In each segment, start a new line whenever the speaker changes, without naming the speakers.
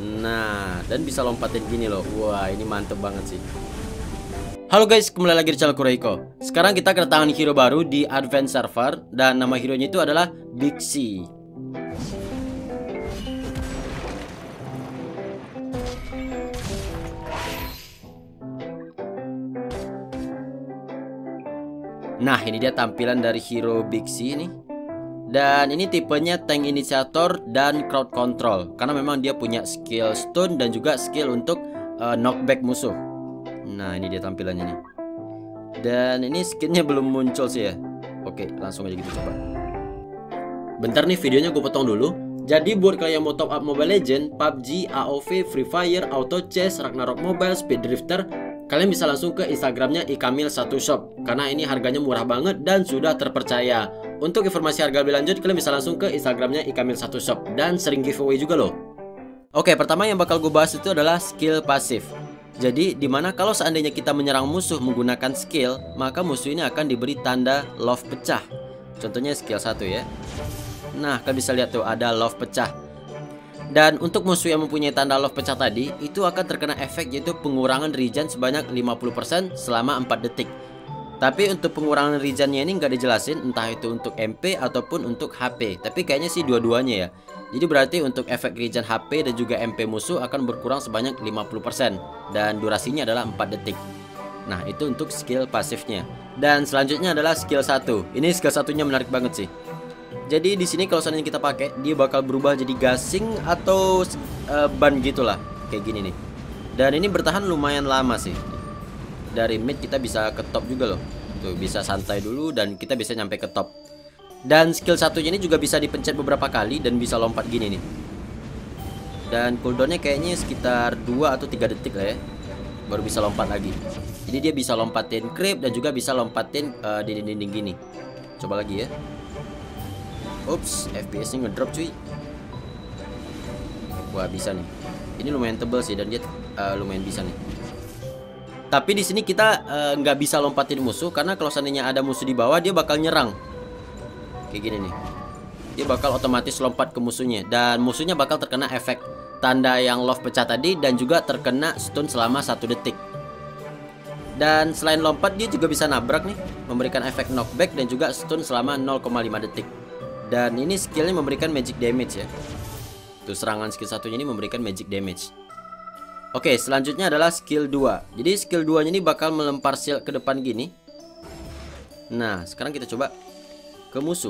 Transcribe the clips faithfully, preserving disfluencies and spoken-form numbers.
Nah, dan bisa lompatin gini loh. Wah, ini mantep banget sih. Halo guys, kembali lagi di channel Kurohiko. Sekarang kita kedatangan hero baru di Advance Server. Dan nama hero-nya itu adalah Big C. Nah, ini dia tampilan dari hero Big C ini. Dan ini tipenya tank initiator dan crowd control, karena memang dia punya skill stun dan juga skill untuk uh, knockback musuh. Nah, ini dia tampilannya nih. Dan ini skinnya belum muncul sih ya. Oke, langsung aja kita coba. Bentar nih, videonya gue potong dulu. Jadi buat kalian yang mau top up Mobile Legends, P U B G, A O V, Free Fire, Auto Chess, Ragnarok Mobile, Speed Drifter, kalian bisa langsung ke Instagramnya ikamil satu shop, karena ini harganya murah banget dan sudah terpercaya. Untuk informasi harga lebih lanjut, kalian bisa langsung ke Instagramnya ikamil satu shop, dan sering giveaway juga loh. Oke, pertama yang bakal gue bahas itu adalah skill pasif. Jadi dimana kalau seandainya kita menyerang musuh menggunakan skill, maka musuh ini akan diberi tanda love pecah. Contohnya skill satu ya. Nah, kalian bisa lihat tuh ada love pecah. Dan untuk musuh yang mempunyai tanda love pecah tadi, itu akan terkena efek yaitu pengurangan regen sebanyak lima puluh persen selama empat detik. Tapi untuk pengurangan regennya ini nggak dijelasin, entah itu untuk M P ataupun untuk H P. Tapi kayaknya sih dua-duanya ya. Jadi berarti untuk efek regen H P dan juga M P musuh akan berkurang sebanyak lima puluh persen. Dan durasinya adalah empat detik. Nah, itu untuk skill pasifnya. Dan selanjutnya adalah skill satu. Ini skill satunya menarik banget sih. Jadi di sini kalau seandainya kita pakai, dia bakal berubah jadi gasing atau uh, ban gitulah, kayak gini nih. Dan ini bertahan lumayan lama sih. Dari mid kita bisa ke top juga loh. Tuh, bisa santai dulu dan kita bisa nyampe ke top. Dan skill satunya ini juga bisa dipencet beberapa kali dan bisa lompat gini nih. Dan cooldownnya kayaknya sekitar dua atau tiga detik lah ya, baru bisa lompat lagi. Jadi dia bisa lompatin creep dan juga bisa lompatin uh, dinding-dinding gini. Coba lagi ya. Ups, F P S-nya ngedrop cuy. Wah, bisa nih. Ini lumayan tebel sih dan dia uh, lumayan bisa nih. Tapi di sini kita nggak uh, bisa lompatin musuh, karena kalau seandainya ada musuh di bawah dia bakal nyerang. Kayak gini nih. Dia bakal otomatis lompat ke musuhnya dan musuhnya bakal terkena efek tanda yang love pecah tadi dan juga terkena stun selama satu detik. Dan selain lompat dia juga bisa nabrak nih, memberikan efek knockback dan juga stun selama nol koma lima detik. Dan ini skillnya memberikan magic damage ya. Tuh, serangan skill satunya ini memberikan magic damage. Oke, selanjutnya adalah skill dua. Jadi skill dua nya ini bakal melempar shield ke depan gini. Nah, sekarang kita coba ke musuh.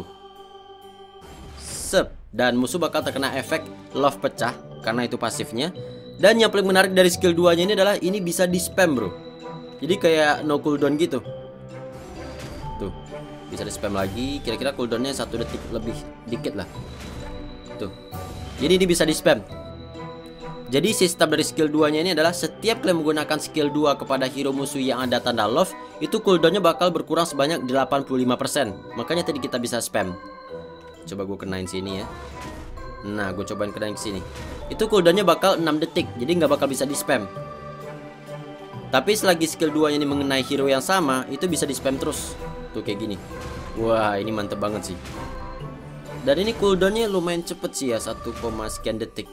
Sep. Dan musuh bakal terkena efek love pecah, karena itu pasifnya. Dan yang paling menarik dari skill dua nya ini adalah ini bisa di spam bro. Jadi kayak no cooldown gitu. Tuh, bisa di spam lagi. Kira-kira cooldownnya satu detik lebih dikit lah. Tuh, jadi ini bisa di spam. Jadi sistem dari skill dua nya ini adalah setiap kalian menggunakan skill dua kepada hero musuh yang ada tanda love, itu cooldownnya bakal berkurang sebanyak delapan puluh lima persen. Makanya tadi kita bisa spam. Coba gue kenain sini ya. Nah, gue cobain kenain sini. Itu cooldownnya bakal enam detik, jadi nggak bakal bisa di spam. Tapi selagi skill dua nya ini mengenai hero yang sama, itu bisa di spam terus. Tuh, kayak gini. Wah, ini mantep banget sih. Dan ini cooldownnya lumayan cepet sih ya, satu, sekian detik.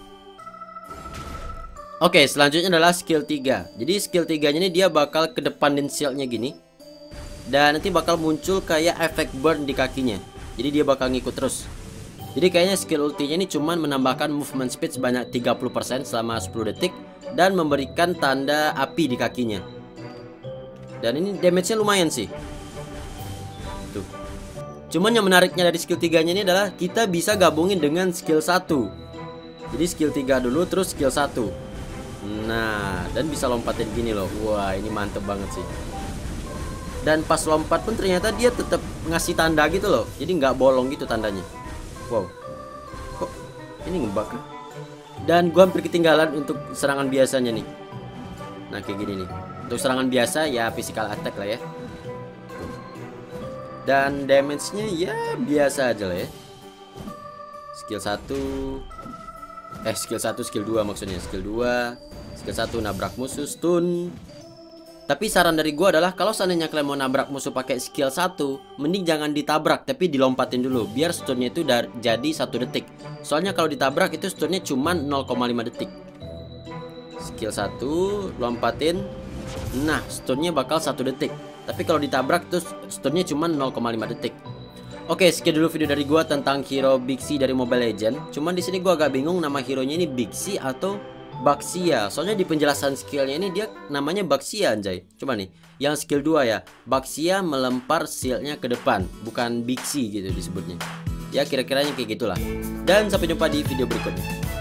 Oke, selanjutnya adalah skill tiga. Jadi skill tiga nya ini dia bakal ke depanin shieldnya gini. Dan nanti bakal muncul kayak efek burn di kakinya. Jadi dia bakal ngikut terus. Jadi kayaknya skill ultinya ini cuman menambahkan movement speed sebanyak tiga puluh persen selama sepuluh detik. Dan memberikan tanda api di kakinya. Dan ini damage-nya lumayan sih. Tuh. Cuman yang menariknya dari skill tiga nya ini adalah kita bisa gabungin dengan skill satu. Jadi skill tiga dulu terus skill satu. Nah, dan bisa lompatin gini loh. Wah, ini mantep banget sih. Dan pas lompat pun ternyata dia tetap ngasih tanda gitu loh. Jadi nggak bolong gitu tandanya. Wow. Kok ini ngebug? Dan gua hampir ketinggalan untuk serangan biasanya nih. Nah, kayak gini nih. Untuk serangan biasa ya physical attack lah ya. Dan damage-nya ya biasa aja lah ya. Skill satu. Eh, skill satu, skill dua maksudnya. Skill dua, skill satu nabrak musuh, stun. Tapi saran dari gua adalah kalau seandainya kalian mau nabrak musuh pakai skill satu, mending jangan ditabrak tapi dilompatin dulu biar stunnya itu jadi satu detik. Soalnya kalau ditabrak itu stunnya cuma nol koma lima detik. skill satu, lompatin. Nah, stunnya bakal satu detik. Tapi kalau ditabrak terus stunnya cuma nol koma lima detik. Oke, sekian dulu video dari gua tentang hero Big C dari Mobile Legends. Cuman di sini gua agak bingung nama hero-nya ini Big C atau Baxia. Soalnya di penjelasan skillnya ini dia namanya Baxia anjay. Coba nih, yang skill dua ya. Baxia melempar shieldnya ke depan, bukan Big C gitu disebutnya. Ya kira-kiranya kayak gitulah. Dan sampai jumpa di video berikutnya.